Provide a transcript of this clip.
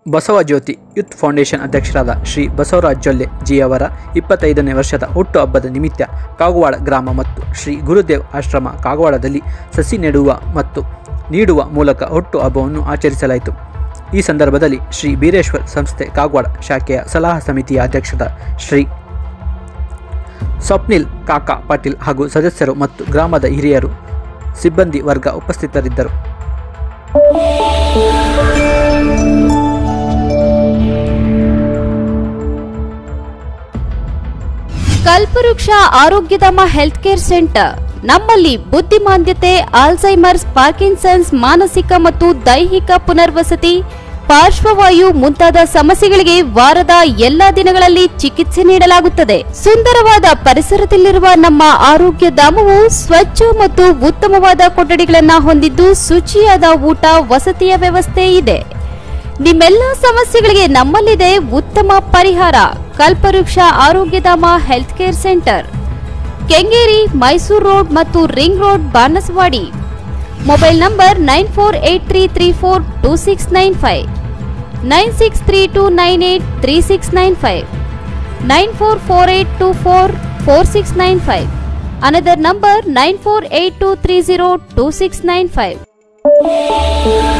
Basavajyothi youth foundation ಅಧ್ಯಕ್ಷರಾದ ಶ್ರೀ ಬಸವರಾಜ ಜಿಯವರ 25ನೇ ವರ್ಷದ ಹುಟ್ಟುಹಬ್ಬದ ನಿಮಿತ್ತ ಕಾಗವಾಡ ಗ್ರಾಮ ಮತ್ತು ಶ್ರೀ ಗುರುದೇವ್ ಆಶ್ರಮ ಕಾಗವಾಡದಲ್ಲಿ ಸಸಿ ನೆಡುವ ಮತ್ತು ನೀಡುವ ಮೂಲಕ ಹುಟ್ಟುಹಬ್ಬವನ್ನು ಆಚರಿಸಲಾಯಿತು. ಈ ಸಂದರ್ಭದಲ್ಲಿ ಶ್ರೀ ಬೀರೇಶ್ವರ್ ಸಂಸ್ಥೆ ಕಾಗವಾಡ ಶಾಖೆಯ ಸಲಹಾ ಸಮಿತಿಯ ಅಧ್ಯಕ್ಷರಾದ ಶ್ರೀ ಸ್ವಪ್ನಿಲ್ ಕಾಕಾ ಪಾಟೀಲ್ ಹಾಗೂ ಸದಸ್ಯರು ಮತ್ತು ಗ್ರಾಮದ ಹಿರಿಯರು ಸಿಬ್ಬಂದಿ ವರ್ಗ ಉಪಸ್ಥಿತರಿದ್ದರು. ಕಲ್ಪವೃಕ್ಷ ಆರೋಗ್ಯಧಾಮ ಹೆಲ್ತ್ ಕೇರ್ ಸೆಂಟರ್ ನಮ್ಮಲ್ಲಿ ಬುದ್ಧಿಮಾಂದ್ಯತೆ, ಆಲ್ಝೈಮರ್ಸ್, ಪಾರ್ಕಿನ್ಸನ್ಸ್, ಮಾನಸಿಕ ಮತ್ತು ದೈಹಿಕ ಪುನರ್ವಸತಿ, ಪಾರ್ಶ್ವವಾಯು ಮುಂತಾದ ಸಮಸ್ಯೆಗಳಿಗೆ ವಾರದ ಎಲ್ಲಾ ದಿನಗಳಲ್ಲಿ ಚಿಕಿತ್ಸೆ ನೀಡಲಾಗುತ್ತದೆ. ಸುಂದರವಾದ ಪರಿಸರದಲ್ಲಿರುವ ನಮ್ಮ ಆರೋಗ್ಯ ಧಾಮವು ಸ್ವಚ್ಛ ಮತ್ತು ಉತ್ತಮವಾದ ಕೊಠಡಿಗಳನ್ನು ಹೊಂದಿದ್ದು ಶುಚಿಯಾದ ಊಟ ವಸತಿಯ ವ್ಯವಸ್ಥೆ ಇದೆ. ನಿಮ್ಮೆಲ್ಲ ಸಮಸ್ಯೆಗಳಿಗೆ ನಮ್ಮಲ್ಲಿದೆ ಉತ್ತಮ ಪರಿಹಾರ. Kalpavriksha Arogyadhama health care center, Kengeri, Mysuru road ಮತ್ತು ring road, Banasavadi. Mobile number 9483342695, 9632983695, 9448244695. Another number 9482302695.